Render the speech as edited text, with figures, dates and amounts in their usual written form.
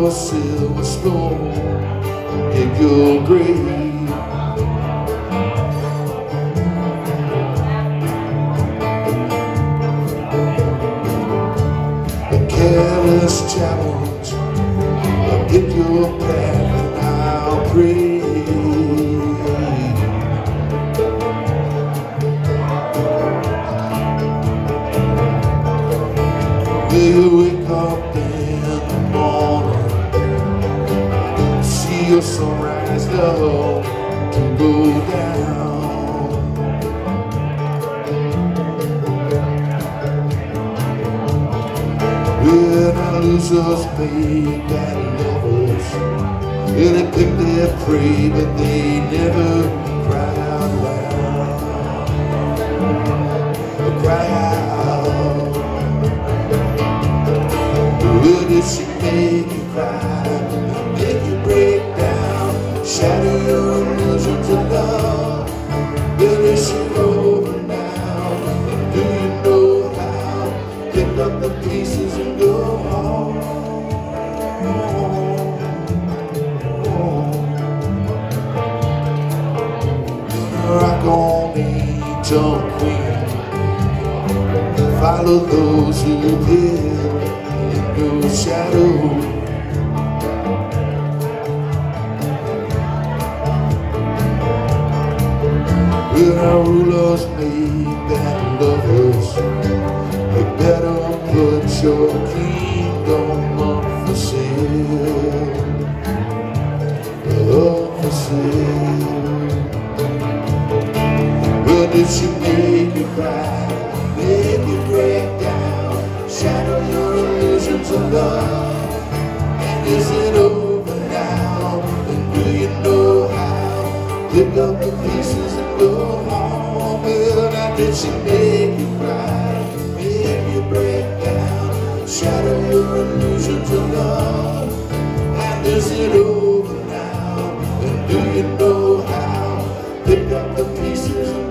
a silver spoon, dig your grave. A careless challenge, I'll get your path and I'll pray. You wake up in the morning, see your sunrise love to go down. When our losers made bad lovers, yeah, they picked their prey, but they never cry out loud. Cry out. Did she make you cry, make you break down, shatter your illusions of love? Well, is she over now? Do you know how? Pick up the pieces and go home. Rock on, angel queen, follow those who did. No shadow. When our rulers made bad lovers, they better put your kingdom up for sale. Up for sale. Well, did she make you cry, make you break down, shatter your illusions of love? And is it over now? And do you know how? Pick up the pieces and go home. Well, now did she make you cry, make you break down, shatter your illusions of love? And is it over now? And do you know how? Pick up the pieces and